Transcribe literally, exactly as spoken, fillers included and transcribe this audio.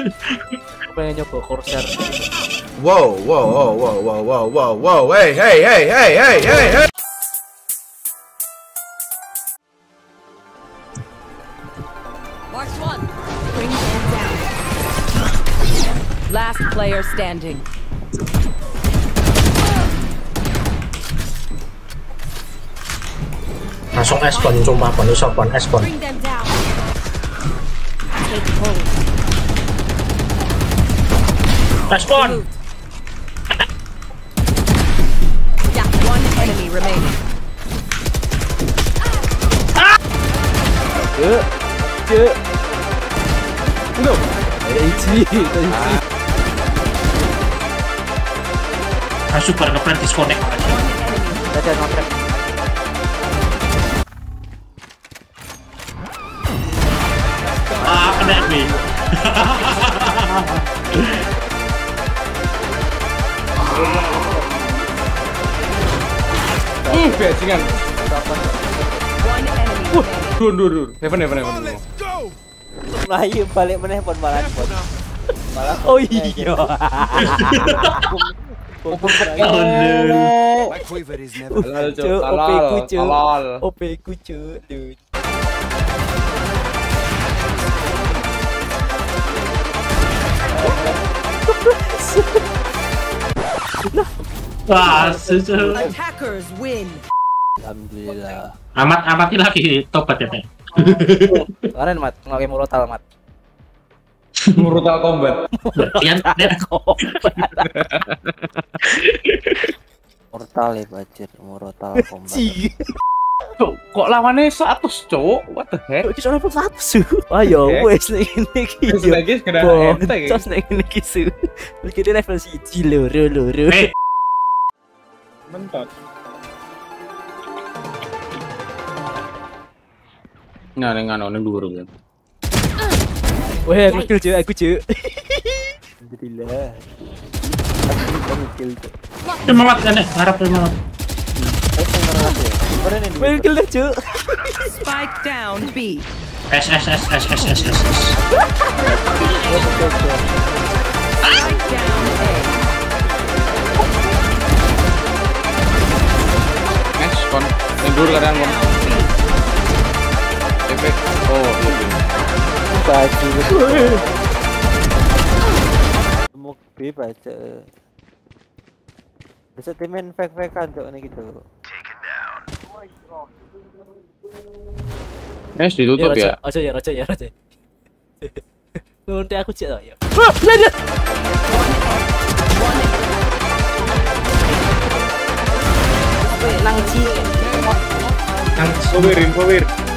Pengen nyoba Corsair. Wow, wow, wow, wow, wow, wow, wow, wow, hey, hey, hey, hey, hey, hey, hey. Mark one. Bring them down. Last player standing. Langsung S-Bond, sumpah Bond, iso Bond, S-Bond. Bring them down. Take hold. S-Bond! Yeah, one enemy remaining. Cek, cek. No. Ada Ichi, ada Ichi. Ah, super ngeplan disconnect aja. Ada nontrek. Ah, kena nih. Hmm, bajingan. One enemy Uh, remaining. dur dur dur. Heaven heaven heaven. Melayu balik meneh pon malah pon. Malah. Oh iya. Open Oh, My quiver is never. Halal, Cuk. Cuk, Halal, O P ku cuk. halal. O P ku cuk. Dude. wah, sesuatu. Attackers win. Alhamdulillah. Amat amati lagi tobat ya, Teh. Kemarin mat ngake murotal mat. Brutal combat. Yan, net. Mortal ya bajir, murotal combat. Cuk, kok lawannya seratus, Cuk? What the heck? Iki sono satu. Ayo wes nek ngene iki. Wis lagi kena ente iki. Terus nek ngene iki su. Iki dia level siji loro loro. Eh, Mentot. Nah, ning ngono ning dhuwur kan. Weh, aku kill cuk, aku cuk. Alhamdulillah. Aku kill cuk. semangat kan nih, harap semangat. Weh, kill dah cuk. Spike down B. S S S S S S S. Spike down A. Next kon. Ning dhuwur kadang kon. Efek. Oh, iya. Baju. Muk B baca. Bisa timen fake-fakean cuk nek gitu. Nes ditutup ya. Aja ya, aja ya, aja. Nanti aku cek ya. Wah, lihat. Nang ci. Nang powir, powir.